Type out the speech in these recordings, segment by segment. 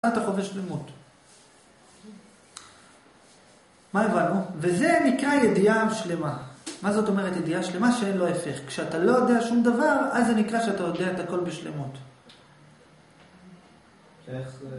אתה חווה שלמות. מה הבנו? וזה נקרא ידיעה שלמה. מה זאת אומרת ידיעה שלמה? שאין לו הפך. כשאתה לא יודע שום דבר, אז זה נקרא שאתה יודע את הכל בשלמות. איך זה...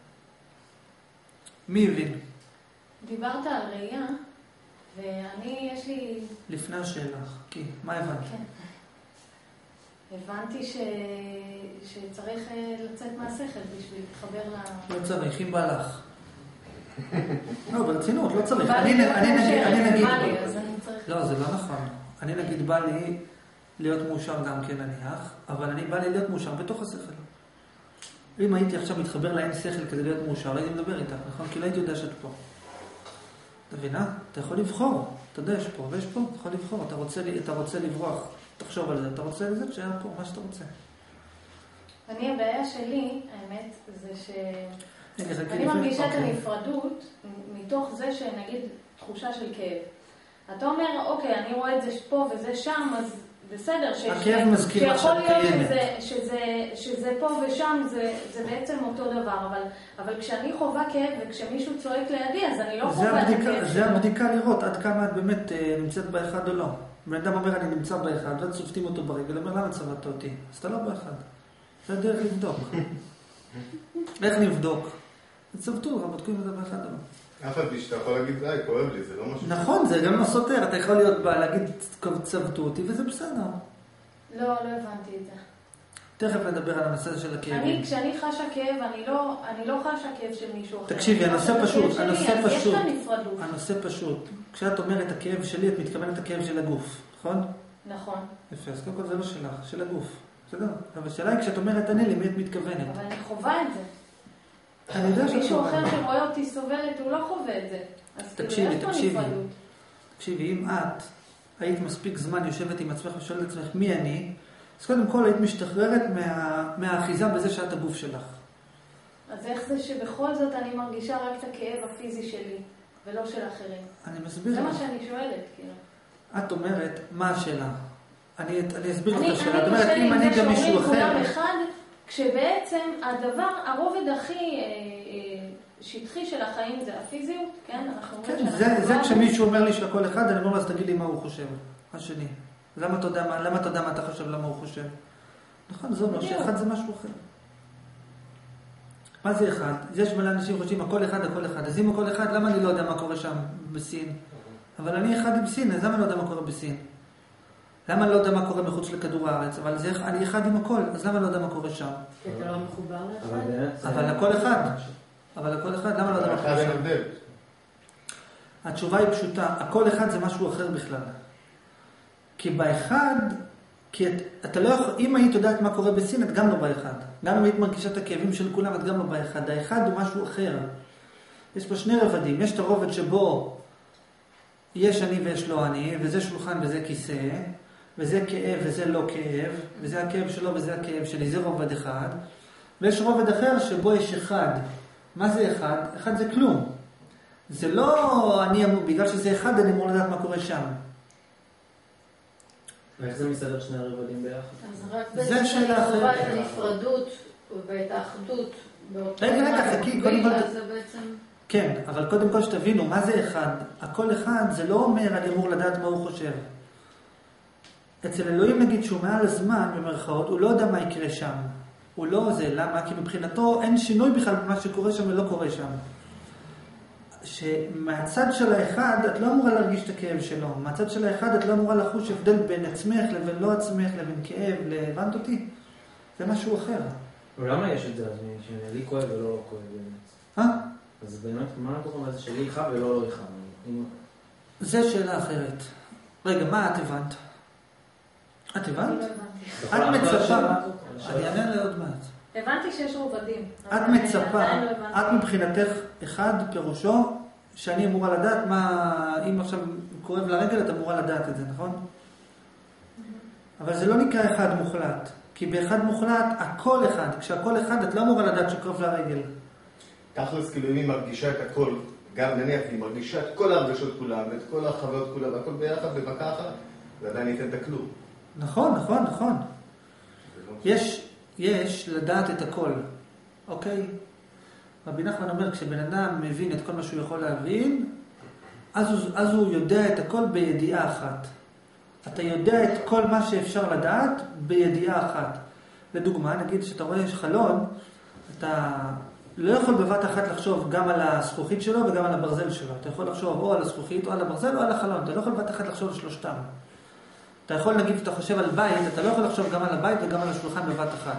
מי הבין? דיברת על ראייה, ואני, יש לי... לפני השאלה, כי מה הבנת? כן. הבנתי שצריך לצאת מהשכל בשביל להתחבר ל... לא צריך, אם בא לך. לא, ברצינות, לא צריך. בא לי נגיד... אז אני צריך... לא, זה לא נכון. אני נגיד בא לי להיות מאושר גם כן נניח, אבל אני בא לי להיות מאושר בתוך השכל. אם הייתי עכשיו מתחבר לאין שכל כדי להיות מאושר, לא הייתי מדבר איתך, נכון? כי לא הייתי יודע שאת פה. אתה מבינה? אתה יכול לבחור. אתה יודע, יש פה ויש פה, אתה יכול לבחור. אתה רוצה לברוח, תחשוב על זה. אתה רוצה לזה, תשאר פה, מה שאתה רוצה. הבעיה שלי, האמת, זה אני מרגישה את הנפרדות מתוך זה שנגיד תחושה של כאב. אתה אומר, אוקיי, אני רואה את זה פה וזה שם, אז בסדר, שיכול להיות שזה פה ושם, זה בעצם אותו דבר, אבל כשאני חווה כאב וכשמישהו צועק לידי, אז אני לא חווה את הכאב. זה הבדיקה לראות עד כמה את באמת נמצאת באחד או לא. בן אדם אומר, אני נמצא באחד, ואז צופתים אותו ברגל, אומר, למה צבעת אותי? אז אתה לא באחד. זה הדרך לבדוק. איך נבדוק? צבתו, אבל בודקים את זה באחד או לא. אף על פי שאתה יכול להגיד, די, כואב לי, זה לא משהו... נכון, זה גם לא סותר. אתה יכול להיות בא, להגיד, צבתו אותי, וזה בסדר. לא הבנתי את זה. תכף נדבר על הנושא של הכאבים. כשאני חשה כאב, אני לא חשה כאב של מישהו אחר. תקשיבי, הנושא פשוט. הנושא פשוט. כשאת אומרת הכאב שלי, את מתכוונת הכאב של הגוף, נכון? נכון. יפה, אז קודם כל זה לא שלך, של הגוף. בסדר? אבל השאלה היא, כשאת אומרת אני, למי את מתכוונת? אבל אני חווה את זה. אני יודע שאת מישהו אחר שרואה אותי סובלת, הוא לא חווה את זה. תקשיבי, אם את היית מספיק זמן יושבת עם עצמך ושואלת את עצמך מי אני, אז קודם כל היית משתחררת מהאחיזה בזה שאת הגוף שלך. אז איך זה שבכל זאת אני מרגישה רק את הכאב הפיזי שלי, ולא של אחרים? אני מסביר. זה מה שאני שואלת, כאילו. את אומרת, מה השאלה? אני אסביר לך את השאלה. את אומרת, אם אני גם מישהו אחר... כשבעצם הדבר, הרובד הכי שטחי של החיים זה הפיזיות, כן? כן, זה כשמישהו אומר לי שהכל אחד, אני אומר לו, אז תגיד לי מה הוא חושב. השני. למה אתה יודע מה אתה חושב, למה הוא חושב? נכון, זה אומר שאחד זה משהו אחר. מה זה אחד? יש מלא אנשים חושבים, הכל אחד. אז אם הכל אחד, למה אני לא יודע מה קורה שם בסין? אבל אני אחד עם סין, אז למה אני לא יודע מה קורה בסין? למה אני לא יודע מה קורה מחוץ לכדור הארץ? אבל אני אחד עם הכל, אז למה אני לא יודע מה קורה שם? כי אתה לא מחובר לאחד? אבל הכל אחד, למה אני לא יודע מה קורה שם? התשובה היא פשוטה, הכל אחד זה משהו אחר בכלל. כי באחד, אתה לא יכול, אם היית יודעת מה קורה בסין, את גם לא באחד. גם אם היית מרגישה את הכאבים של כולם, את גם לא באחד. האחד הוא משהו אחר. יש פה שני רבדים. יש את הרובד שבו יש אני ויש לא אני, וזה שולחן וזה כיסא, וזה כאב וזה לא כאב, וזה הכאב שלו וזה הכאב שלי, זה רובד אחד. ויש רובד אחר שבו יש אחד. מה זה אחד? אחד זה כלום. זה לא בגלל שזה אחד אני אמור לדעת מה קורה שם. ואיך זה מסתדר שני הרבדים ביחד? אז רק זה שאלה אחרת. את הנפרדות ואת האחדות. רגע, חכי, קודם כל... כן, אבל קודם כל שתבינו, מה זה אחד? הכל אחד זה לא אומר אני אמור לדעת מה הוא חושב. אצל אלוהים נגיד שהוא מעל הזמן, במרכאות, הוא לא יודע מה יקרה שם. הוא לא זה, למה? כי מבחינתו אין שינוי בכלל במה שקורה שם ולא קורה שם. שמהצד של האחד את לא אמורה להרגיש את הכאב שלו. מהצד של האחד את לא אמורה לחוש הבדל בין עצמך לבין לא עצמך, לבין כאב, לבנת אותי. זה משהו אחר. ולמה יש את זה? שלי כואב ולא כואב באמת. אז באמת, מה קורה זה שלי איכה ולא לא איכה? זה שאלה אחרת. רגע, מה את הבנת? את הבנת? את מצפה. אני אענה לעוד מעט. הבנתי שיש רובדים. את מצפה, את מבחינתך אחד פירושו שאני אמורה לדעת מה, אם עכשיו כואב לרגל את אמורה לדעת את זה, נכון? אבל זה לא נקרא אחד מוחלט. כי באחד מוחלט הכל אחד. כשהכל אחד את לא אמורה לדעת שכואב לרגל. תכלס, כאילו אם היא מרגישה את הכל, גם נניח היא מרגישה את כל ההרגשות כולם, את כל החוויות כולם, והכל ביחד בבקה אחת, ועדיין ניתן את הכלום. נכון. יש לדעת את הכל, אוקיי? רבי נחמן אומר, כשבן אדם מבין את כל מה שהוא יכול להבין, אז הוא יודע את הכל בידיעה אחת. אתה יודע את כל מה שאפשר לדעת בידיעה אחת. לדוגמה, נגיד שאתה רואה יש חלון, אתה לא יכול בבת אחת לחשוב גם על הזכוכית שלו וגם על הברזל שלו. אתה יכול לחשוב או על הזכוכית או על הברזל או על החלון. אתה לא יכול בבת אחת לחשוב על שלושתם. אתה יכול, נגיד, אתה חושב על בית, אתה לא יכול לחשוב גם על הבית וגם על השולחן בבת אחת.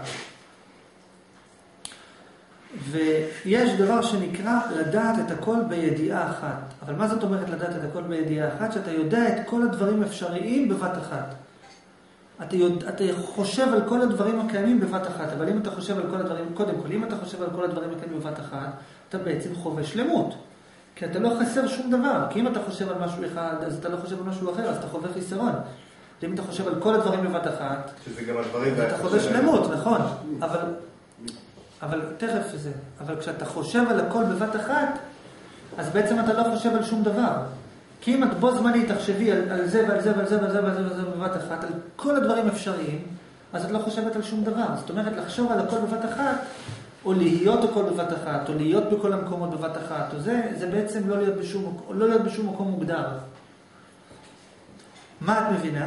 ויש דבר שנקרא לדעת את הכל בידיעה אחת. אבל מה זאת אומרת לדעת את הכל בידיעה אחת? שאתה יודע את כל הדברים אפשריים בבת אחת. אתה חושב על כל הדברים הקיימים בבת אחת, אבל אם אתה חושב על כל הדברים, קודם כל, אם אתה חושב על כל הדברים הקיימים בבת אחת, אתה בעצם חווה שלמות. כי אתה לא חסר שום דבר. כי אם אתה חושב על משהו אחד, אז אתה לא חושב על משהו אחר, אז אתה חווה חיסרון. אם אתה חושב על כל הדברים בבת אחת, שזה גם הדברים... אתה חווה שלמות, נכון. אבל תכף זה. אבל כשאתה חושב על הכל בבת אחת, אז בעצם אתה לא חושב על שום דבר. כי אם את בו זמנית תחשבי על זה ועל זה ועל זה ועל זה ועל זה בבת אחת, על כל הדברים אפשריים, אז את לא חושבת על שום דבר. זאת אומרת, לחשוב על הכל בבת אחת, או להיות הכל בבת אחת, או להיות בכל המקומות בבת אחת, או זה בעצם לא להיות בשום מקום מוגדר. מה את מבינה?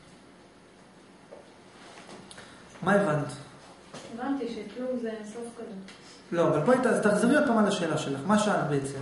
מה הבנת? הבנתי שכלום זה סוף כזה. לא, אבל בואי תחזרי עוד פעם על השאלה שלך. מה שאלת בעצם?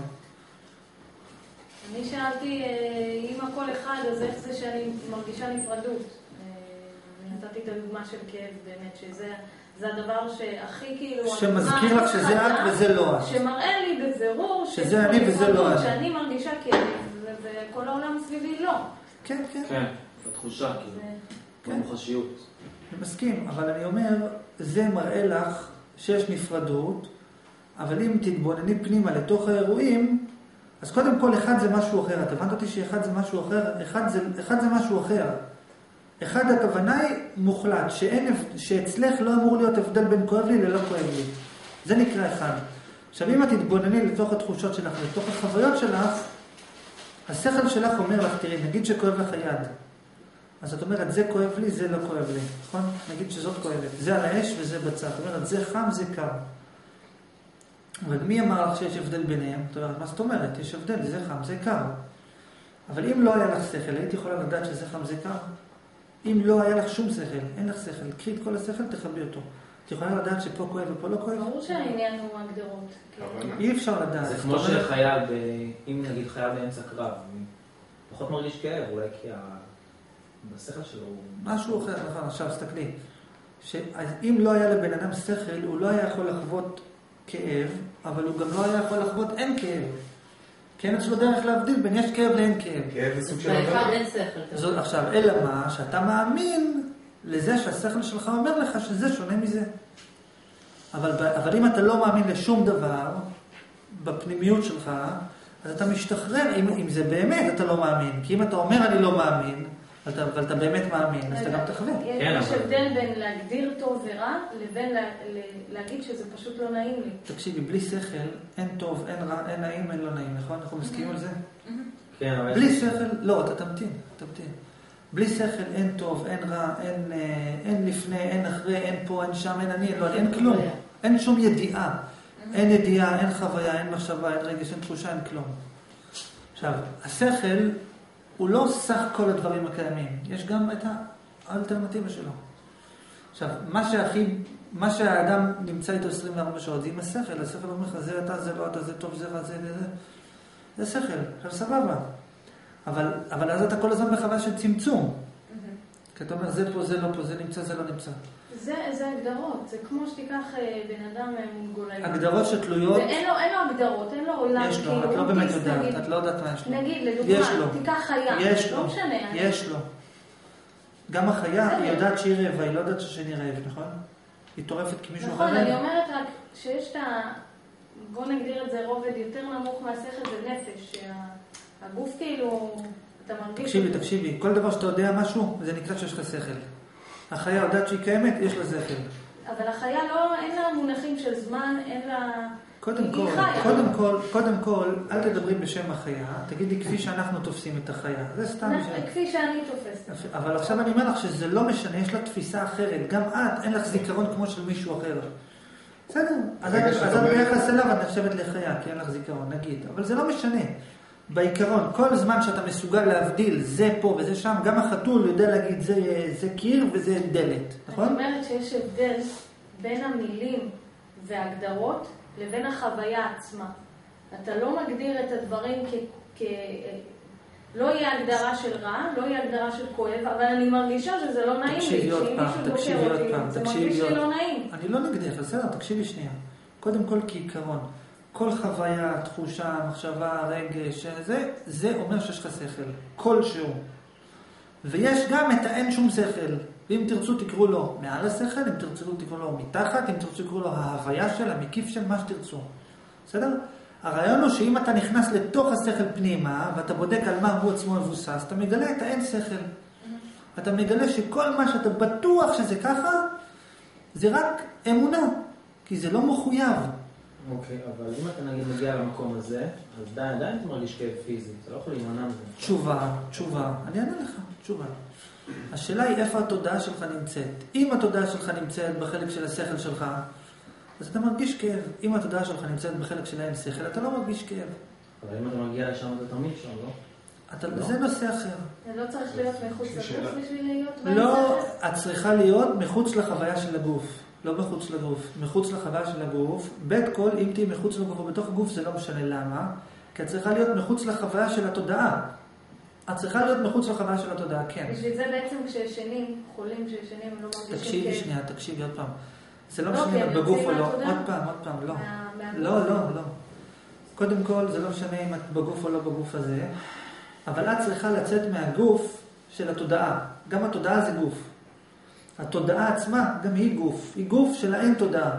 אני שאלתי, אם הכל אחד, אז איך זה שאני מרגישה נפרדות? נתתי את הדוגמה של כאב, באמת, שזה הדבר שהכי כאילו... שמזכיר לך שזה את וזה לא את. שמראה לי בבירור שזה אני וזה לא את. שאני מרגישה כאב, וכל העולם סביבי לא. כן, כן. כן, בתחושה, כאילו. במוחשיות. אני מסכים, אבל אני אומר, זה מראה לך שיש נפרדות, אבל אם תתבונני פנימה לתוך האירועים, אז קודם כל אחד זה משהו אחר. את הבנת אותי שאחד זה משהו אחר? אחד זה משהו אחר. אחד הכוונה היא מוחלט, שאצלך לא אמור להיות הבדל בין כואב לי ללא כואב לי. זה נקרא אחד. עכשיו אם את תתבונני לתוך התחושות שלך, לתוך החוויות שלך, השכל שלך אומר לך, תראי, נגיד שכואב לך היד. אז את אומרת, זה כואב לי, זה לא כואב לי. נכון? נגיד שזאת כואבת. זה על האש וזה בצד. זאת אומרת, זה חם, זה קר. אבל מי אמר לך שיש הבדל ביניהם? זאת אומרת, מה זאת אומרת? יש הבדל, זה חם, זה קר. אבל אם לא היה לך שכל, היית יכולה לדעת שזה חם, זה קר. אם לא היה לך שום שכל, אין לך שכל, קחי את כל השכל, תחבי אותו. את יכולה לדעת שפה כואב ופה לא כואב? ברור שהעניין הוא הגדרות. אי אפשר לדעת. זה כמו שחייל, אם נגיד חייל באמצע קרב, פחות מרגיש כאב, אולי כי בשכל שלו... משהו אחר, נכון, עכשיו תסתכלי. שאם לא היה לבן אדם שכל, הוא לא היה יכול לחוות כאב, אבל הוא גם לא היה יכול לחוות אין כאב. כי אין אצלו דרך להבדיל בין יש כאב לאין כאב. כאב זה סוג של באחד אין שכל. עכשיו, אלא מה? שאתה מאמין לזה שהשכל שלך אומר לך שזה שונה מזה. אבל אם אתה לא מאמין לשום דבר בפנימיות שלך, אז אתה משתחרר, אם זה באמת אתה לא מאמין. כי אם אתה אומר אני לא מאמין, אבל אתה באמת מאמין, אז אתה גם תחווה. יש הבדל בין להגדיר טוב ורע, לבין להגיד שזה פשוט לא נעים לי. תקשיבי, בלי שכל, אין טוב, אין רע, אין נעים, אין לא נעים, נכון? אנחנו מסכימים על זה? כן, אבל... בלי שכל, לא, אתה תמתין. בלי שכל, אין טוב, אין רע, אין לפני, אין אחרי, אין פה, אין שם, אין אני, אין כלום. אין שום ידיעה. אין ידיעה, אין חוויה, אין מחשבה, אין רגש, אין תחושה, אין כלום. עכשיו, השכל הוא לא סך כל הדברים הקיימים. יש גם את האלטרנטיבה שלו. עכשיו, מה שהאדם נמצא איתו 24 שעות, זה עם השכל. השכל אומר לך, זה אתה, זה לא אתה, זה טוב, זה רע, זה שכל. עכשיו, סבבה. אבל אז אתה כל הזמן בחוויה של צמצום. כי אתה אומר, זה פה, זה לא פה, זה נמצא, זה לא נמצא. זה הגדרות. זה כמו שתיקח בן אדם מונגולאי. הגדרות שתלויות... ואין לו הגדרות, אין לו עולם. יש לו, את לא באמת יודעת, את לא יודעת מה יש לו. נגיד, לדוגמה, תיקח חיה. יש לו, לא משנה. יש לו. גם החיה, היא יודעת שהיא רעבה, היא לא יודעת שאני רעב, נכון? היא טורפת כמישהו אחר. נכון, אני אומרת רק שיש את ה... בוא נגדיר את זה רובד יותר נמוך מהשכל, זה נפש. שהגוף כאילו... תקשיבי, כל דבר שאתה יודע משהו, זה נקרא שיש לך שכל. החיה יודעת שהיא קיימת, יש לה שכל. אבל החיה לא, אין לה מונחים של זמן, אין לה... קודם כל, אל תדברי בשם החיה, תגידי כפי שאנחנו תופסים את החיה. זה סתם כפי שאני תופסת. אבל עכשיו אני אומר לך שזה לא משנה, יש לה תפיסה אחרת. גם את, אין לך זיכרון כמו של מישהו אחר. בסדר, אז את ביחס אליו את נחשבת לחיה, כי אין לך זיכרון, נגיד. אבל זה לא משנה. בעיקרון, כל זמן שאתה מסוגל להבדיל זה פה וזה שם, גם החתול יודע להגיד זה קיר וזה דלת, נכון? אני אומרת שיש הבדל בין המילים וההגדרות לבין החוויה עצמה. אתה לא מגדיר את הדברים לא יהיה הגדרה של רע, לא יהיה הגדרה של כואב, אבל אני מרגישה שזה לא נעים לי, שאם מישהו דוקר אותי, זה מרגיש לי לא נעים. אני לא נגדך, בסדר, תקשיבי שנייה. קודם כל כעיקרון, כל חוויה, תחושה, מחשבה, רגש, זה אומר שיש לך שכל, כלשהו. ויש גם את האין שום שכל. ואם תרצו תקראו לו מעל השכל, אם תרצו תקראו לו מתחת, אם תרצו תקראו לו ההוויה של, המקיף של, מה שתרצו. בסדר? הרעיון הוא שאם אתה נכנס לתוך השכל פנימה, ואתה בודק על מה הוא עצמו מבוסס, אתה מגלה את האין שכל. אתה מגלה שכל מה שאתה בטוח שזה ככה, זה רק אמונה, כי זה לא מחויב. אוקיי, אבל אם אתה נגיד מגיע למקום הזה, אז עדיין אתה מרגיש כאב פיזי, אתה לא יכול להימנע מזה. תשובה, אני אענה לך, תשובה. השאלה היא איפה התודעה שלך נמצאת. אם התודעה שלך נמצאת בחלק של השכל שלך, אז אתה מרגיש כאב. אם התודעה שלך נמצאת בחלק של האין שכל, אתה לא מרגיש כאב. אבל אם אתה מגיע לשם, אתה תמיד שם, לא? זה נושא אחר. זה לא צריך להיות מחוץ לגוף בשביל להיות באין לא, את צריכה להיות מחוץ לחוויה של הגוף. לא מחוץ לגוף, מחוץ לחוויה של הגוף. בית כל, אם תהי מחוץ לגוף או בתוך הגוף, זה לא משנה למה. כי את צריכה להיות מחוץ לחוויה של התודעה. את צריכה להיות מחוץ לחוויה של התודעה, כן. בשביל זה בעצם כשישנים, חולים כשישנים, הם לא מרגישים כאב. תקשיבי עוד פעם. זה לא משנה אם את בגוף או לא. עוד פעם, לא. לא. קודם כל, זה לא משנה אם את בגוף או לא בגוף הזה, אבל את צריכה לצאת מהגוף של התודעה. גם התודעה זה גוף. התודעה עצמה, גם היא גוף. היא גוף של האין תודעה.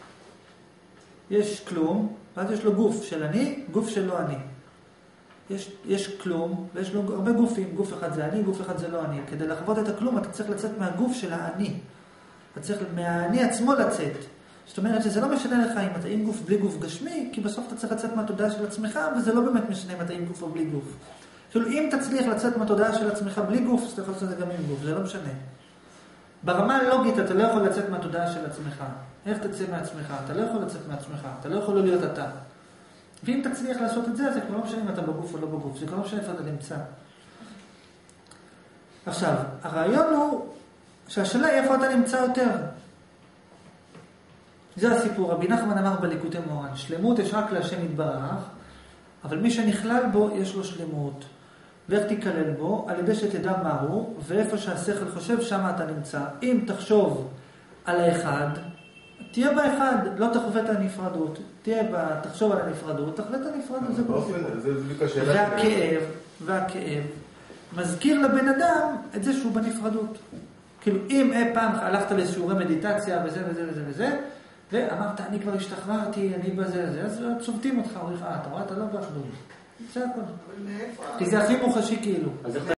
יש כלום, ואז יש לו גוף של אני, גוף של לא אני. יש כלום, ויש לו הרבה גופים. גוף אחד זה אני, גוף אחד זה לא אני. כדי לחוות את הכלום, אתה צריך לצאת מהגוף של האני. אתה צריך מהאני עצמו לצאת. זאת אומרת שזה לא משנה לך אם אתה עם גוף בלי גוף גשמי, כי בסוף אתה צריך לצאת מהתודעה של עצמך, וזה לא באמת משנה אם אתה עם גוף או בלי גוף. כאילו אם תצליח לצאת מהתודעה של עצמך בלי גוף, אז אתה יכול לעשות את זה גם עם גוף, זה לא משנה. ברמה הלוגית אתה לא יכול לצאת מהתודעה של עצמך. איך תצא מעצמך? אתה לא יכול לצאת מעצמך, אתה לא יכול להיות אתה. ואם תצליח לעשות את זה, זה כבר לא משנה אם אתה בגוף או לא בגוף, זה כבר לא משנה איפה אתה נמצא. עכשיו, הרעיון הוא שהשאלה היא איפה אתה נמצא יותר. זה הסיפור. רבי נחמן אמר בליקוטי מוהר"ן, שלמות יש רק להשם יתברך, אבל מי שנכלל בו יש לו שלמות. ואיך תיכלל בו? על ידי שתדע מהו, ואיפה שהשכל חושב, שם אתה נמצא. אם תחשוב על האחד, תהיה באחד, לא תחווה את הנפרדות. תחשוב על הנפרדות, תחווה את הנפרדות. זה בדיוק השאלה. והכאב מזכיר לבן אדם את זה שהוא בנפרדות. כאילו, אם אי פעם הלכת לשיעורי מדיטציה וזה וזה וזה וזה, ואמרת, אני כבר השתחררתי, אני בזה, אז צובטים אותך, אומרים, אתה רואה, אתה לא באחדות. זה הכל. כי זה הכי מוחשי כאילו.